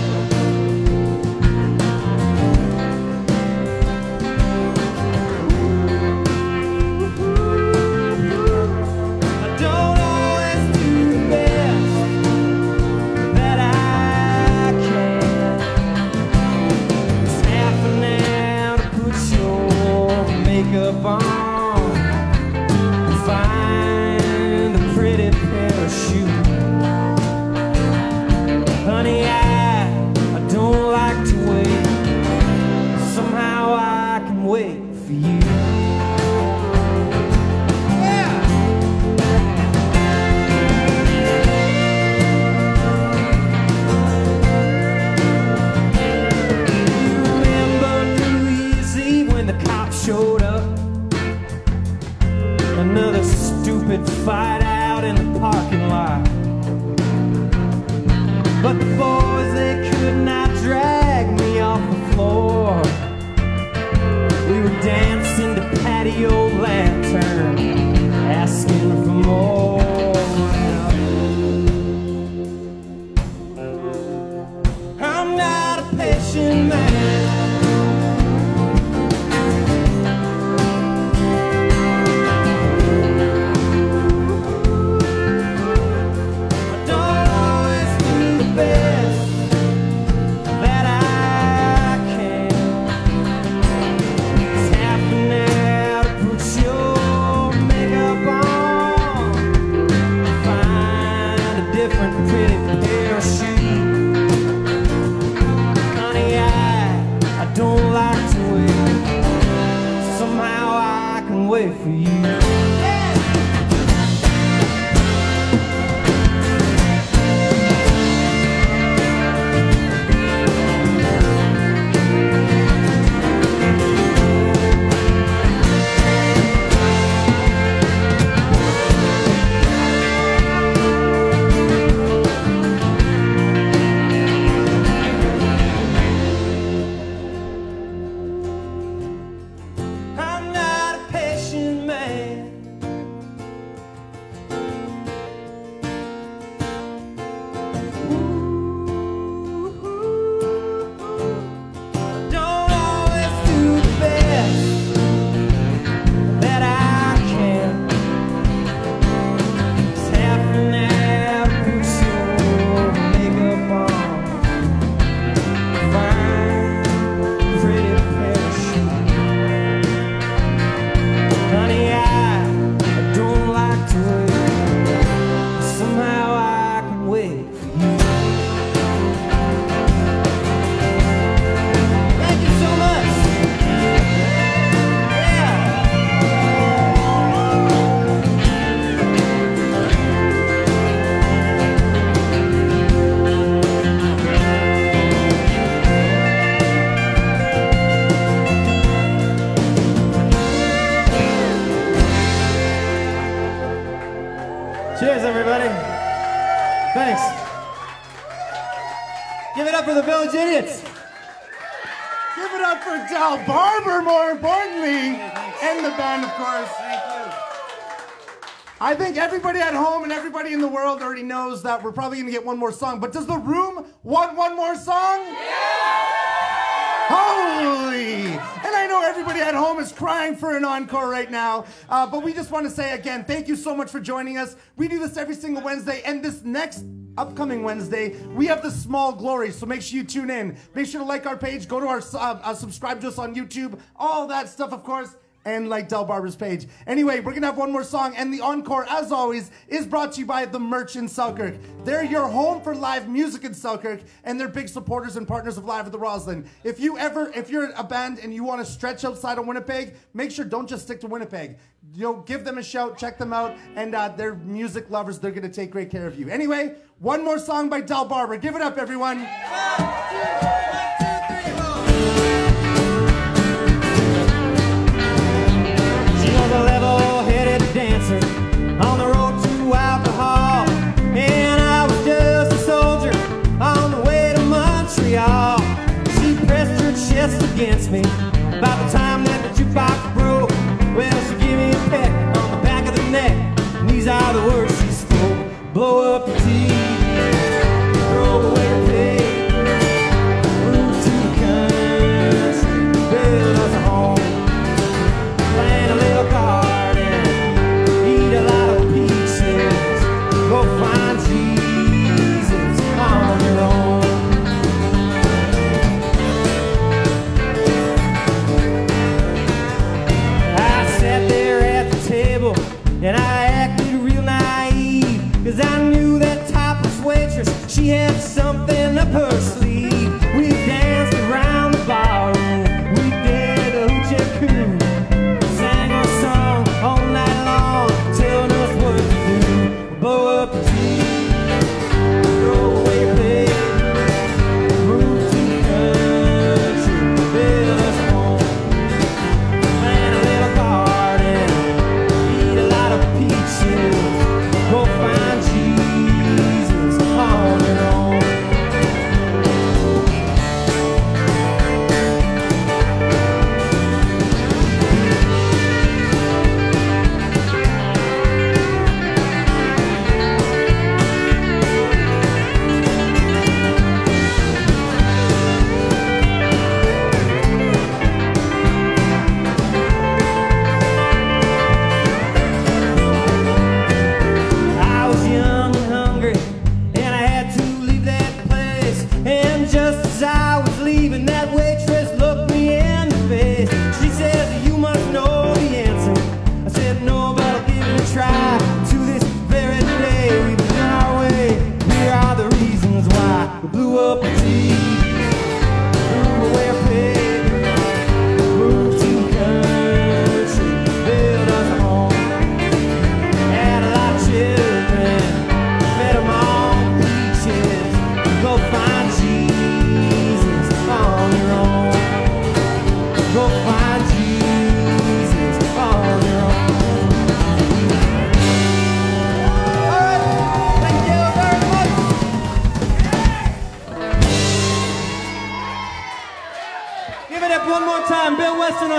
Up on and find a pretty parachute. Honey, I, I don't like to wait. Somehow I can wait for you. cop showed up. Another stupid fight out in the parking lot. But the boys, they could not drag me off the floor. We were dancing to Patio Lantern, asking for more. I'm not a patient man. Wait for you. Cheers, everybody. Thanks. Give it up for the Village Idiots. Give it up for Del Barber, more importantly, and the band, of course. Thank you. I think everybody at home and everybody in the world already knows that we're probably going to get one more song. But does the room want one more song? Yeah! Holy! And I know everybody at home is crying for an encore right now. Uh, but we just want to say again, thank you so much for joining us. We do this every single Wednesday. And this next upcoming Wednesday, we have the Small Glory. So make sure you tune in. Make sure to like our page. Go to our, uh, uh, subscribe to us on YouTube. All that stuff, of course. And like Del Barber's page. Anyway, we're going to have one more song. And the encore, as always, is brought to you by The Merch in Selkirk. They're your home for live music in Selkirk. And they're big supporters and partners of Live at the Roslyn. If you ever, if you're a band and you want to stretch outside of Winnipeg, make sure don't just stick to Winnipeg. You know, give them a shout, check them out. And uh, they're music lovers. They're going to take great care of you. Anyway, one more song by Del Barber. Give it up, everyone. A level-headed dancer on the road to alcohol, and I was just a soldier on the way to Montreal. She pressed her chest against me about the time that the jukebox broke. Well, she gave me a peck on the back of the neck, and these are the words she spoke: blow up the T V, throw away the paper,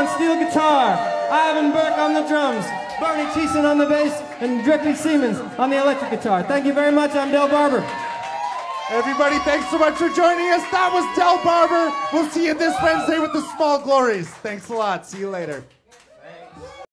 on steel guitar, Ivan Burke on the drums, Barney Thiessen on the bass, and Drippy Siemens on the electric guitar. Thank you very much. I'm Del Barber. Everybody, thanks so much for joining us. That was Del Barber. We'll see you this Wednesday with the Small Glories. Thanks a lot. See you later.